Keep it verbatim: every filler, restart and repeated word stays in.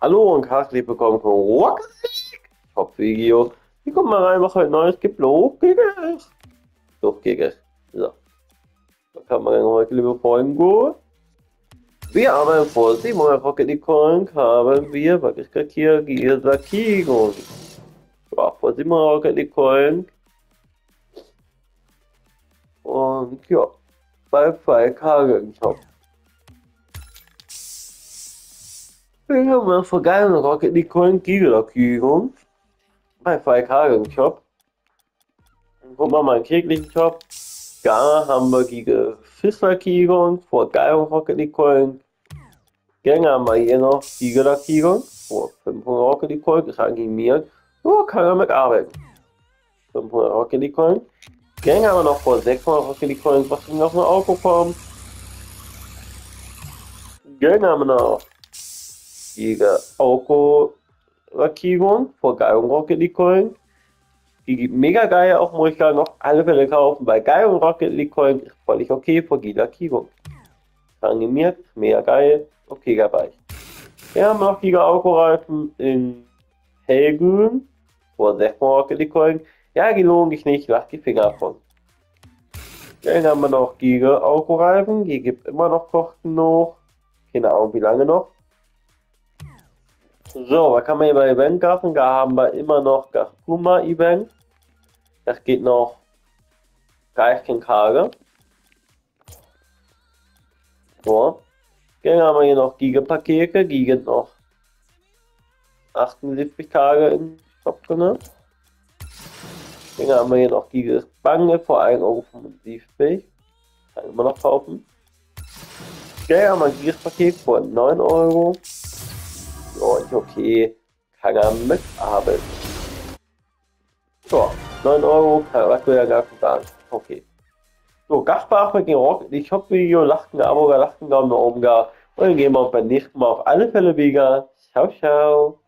Hallo und herzlich willkommen zum Rocket League Top Video. Hier kommt mal rein, was heute Neues gibt. Los geht es. Los geht es. So. Da kann man heute, liebe Freunde, gut. Wir haben vor siebenhundert Rocket League Coin haben wir, was ist gerade hier, Gisakigon. Ja, vor siebenhundert Rocket League Coin. Und ja, bei zwei K Shop. Wir haben wir vor geilen Rocket League Coin Gisakigon. Bei zwei K Shop. Guck mal, meinen kirchlichen Shop. Da haben wir gegen Fischer-Kigon vor geilen Rocket League Coin. Dann haben wir hier noch Giga-Kigon vor fünfhundert Rocket League Coin. Das hat gegen mir. So kann er mitarbeiten. fünfhundert Rocket League Coin. Dann haben wir noch vor sechshundert Rocket League Coin, was noch ein Auto kommt. Dann haben wir noch Giga Auto Kigon vor geilen Rocket League Coin. Die gibt mega geil, auch muss ich da noch alle Fälle kaufen. Bei geil und Rocket League Coin ist völlig okay vor Giga Kigon. Animiert, mega geil, okay dabei. Wir haben noch Giga Autoreifen in hellgrün vor sechshundert Rocket League Coin. Ja, gelogen ich nicht, lach die Finger davon. Dann haben wir noch Giga Autoreifen, die gibt immer noch Kosten noch. Keine Ahnung wie lange noch. So, was kann man hier bei Event kaufen? Da haben wir immer noch das Puma Event. Das geht noch dreißehn Tage. So. Dann haben wir hier noch Giga-Pakete. Die gibt noch achtundsiebzig Tage im Shop drin. Dann haben wir hier noch Giga-Spange für ein Euro fünfundsiebzig. Kann immer noch kaufen. Dann haben wir ein Giga-Paket für neun Euro. So, ist okay, kann er mitarbeiten. So, neun Euro, kann er ja gar nicht sagen. Okay. So, Gaspar mit dem Rock, ich hoffe, Video, lachten, Abo, lachten, Daumen nach oben, und dann gehen wir beim nächsten Mal auf alle Fälle wieder. Ciao, ciao.